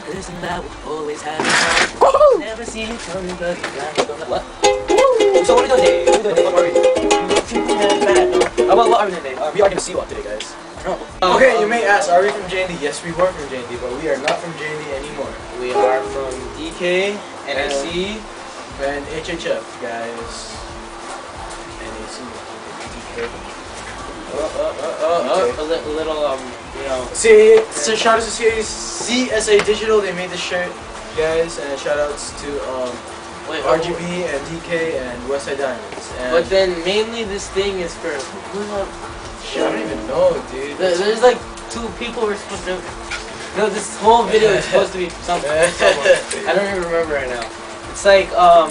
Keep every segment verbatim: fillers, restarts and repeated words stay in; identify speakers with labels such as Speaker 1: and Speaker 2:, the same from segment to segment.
Speaker 1: Listen, that will always happen. Woohoo! Never see you coming, but you got what? Woo! So what are we doing today? What are we doing today? What are we? Uh, well, what are we doing today? Uh, we are going to see what today, guys.
Speaker 2: Oh. Okay, you may ask, are we from J and D? Yes, we were from J and D, but we are not from J and D anymore.
Speaker 1: We are from D K, N A C,
Speaker 2: and H H F, guys. N A C, D K.
Speaker 1: Oh, oh, oh, oh, oh, a, li a little, um, you know.
Speaker 2: See, so shout out to C S A Digital, they made this shirt, guys, and shout outs to um, Wait, R G B and D K and Westside Diamonds. And
Speaker 1: but then mainly this thing is for.
Speaker 2: Shit, I don't even know, dude.
Speaker 1: There's like two people we're supposed to. No, this whole video is supposed to be something. I don't even remember right now. It's like um.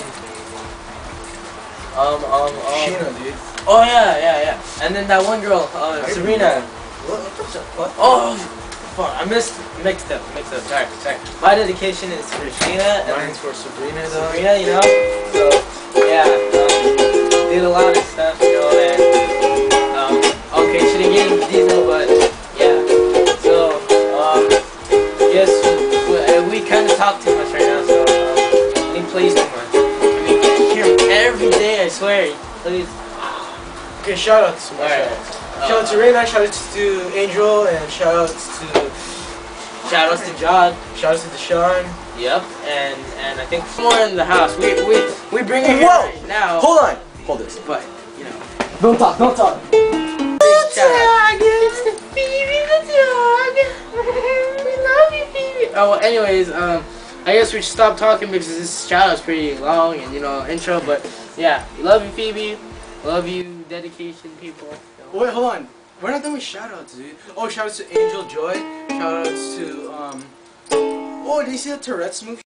Speaker 1: Um um um.
Speaker 2: Sheena, dude.
Speaker 1: Oh yeah, yeah, yeah. And then that one girl, uh, Serena.
Speaker 2: What? What?
Speaker 1: Oh, fuck! I missed, mixed up, mixed up. Sorry, sorry. My dedication is for Sheena. And
Speaker 2: mine's for Sabrina, though.
Speaker 1: Sabrina, you know. So yeah, um, did a lot of stuff, you know, and um, okay, shouldn't get into detail, but yeah. So um, yes, we, we kind of talk too much right now, so um, he plays too much. I mean, hear him every day, I swear. Please.
Speaker 2: Okay, shout outs.
Speaker 1: Alright.
Speaker 2: Shout out to Rayna, shout outs to Angel, and shout outs to
Speaker 1: Shout outs to John.
Speaker 2: Shout outs to Deshaun.
Speaker 1: Yep, and and I think more in the house. We we we bring it here
Speaker 2: Whoa!
Speaker 1: right now.
Speaker 2: Hold on. Hold this.
Speaker 1: But you know.
Speaker 2: Don't talk. Don't talk.
Speaker 1: Shout out. It's the Phoebe the dog. We love you, Phoebe. Oh well, anyways, um, I guess we should stop talking because this shout out's pretty long and you know intro. But yeah, we love you, Phoebe. Love you, dedication people.
Speaker 2: Wait, hold on. We're not done with shoutouts, dude. Oh, shoutouts to Angel Joy. Shoutouts to um. Oh, did you see the Tourette's movie?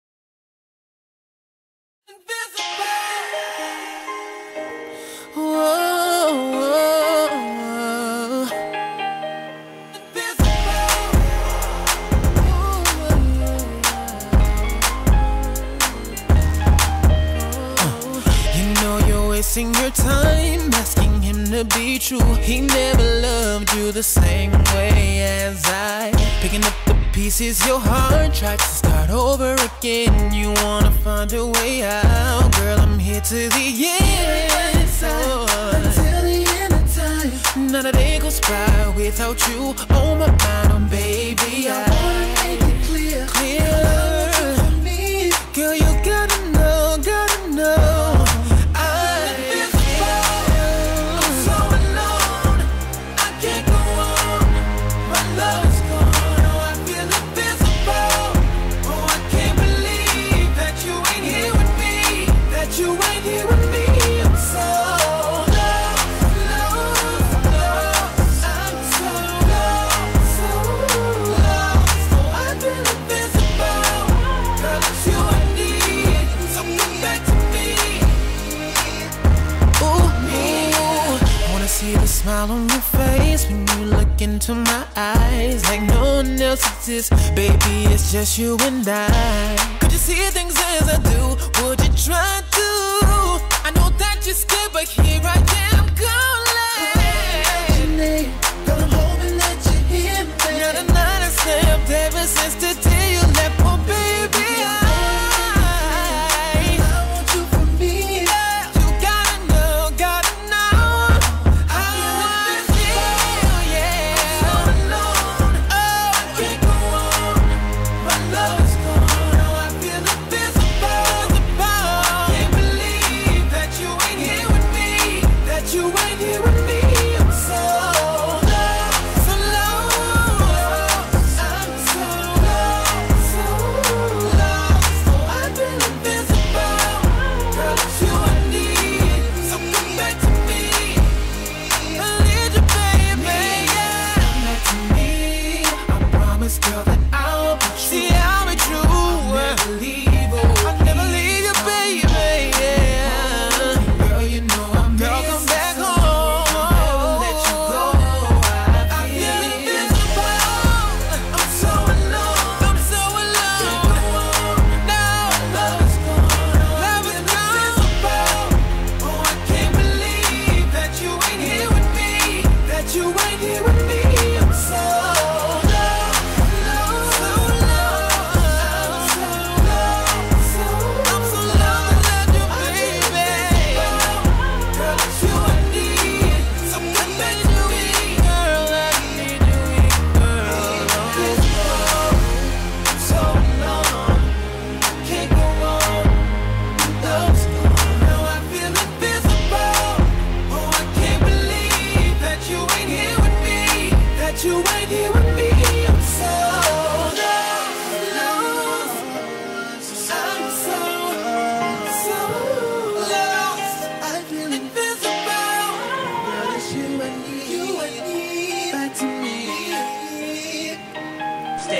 Speaker 3: Wasting your time asking him to be true. He never loved you the same way as I. Picking up the pieces, your heart tries to start over again. You wanna find a way out, girl. I'm here to the end. So, until the end of time, not a day goes by without you on my mind, oh, baby. I, I wanna make it clear, clear. Girl, you gotta know, gotta know. Smile on your face when you look into my eyes, like no one else exists, baby, it's just you and I. Could you see things as I do? Would you try to? I know that you're scared, but here I am calling. Girl, I'm hoping that you hear me. Not a night I slept ever since the day you left, oh baby.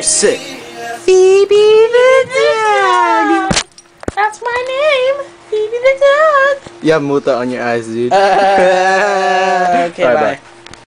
Speaker 2: sick.
Speaker 3: Phoebe the dog. That's my name. Phoebe the dog.
Speaker 2: You have muta on your eyes, dude.
Speaker 1: Uh, okay,
Speaker 2: Bye,
Speaker 1: bye.
Speaker 2: bye.